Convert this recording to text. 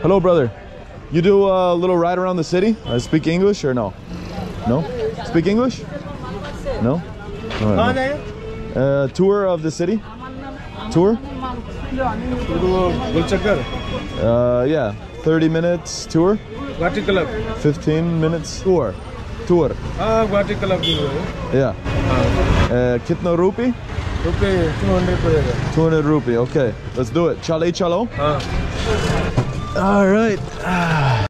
Hello, brother. You do a little ride around the city? Speak English or no? No? Speak English? No? All right. Tour of the city? Tour? Yeah. 30 minutes tour? 15 minutes tour. Tour. Yeah. Kitna rupee? 200 rupee. Okay. Let's do it. Chale chalo? All right.